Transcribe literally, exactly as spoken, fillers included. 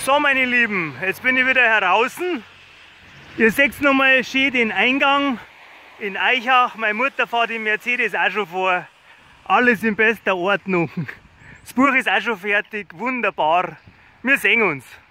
So meine Lieben, jetzt bin ich wieder draußen. Ihr seht nochmal schön den Eingang in Eichach. Meine Mutter fährt im Mercedes auch schon vor. Alles in bester Ordnung. Das Buch ist auch schon fertig, wunderbar. Wir sehen uns.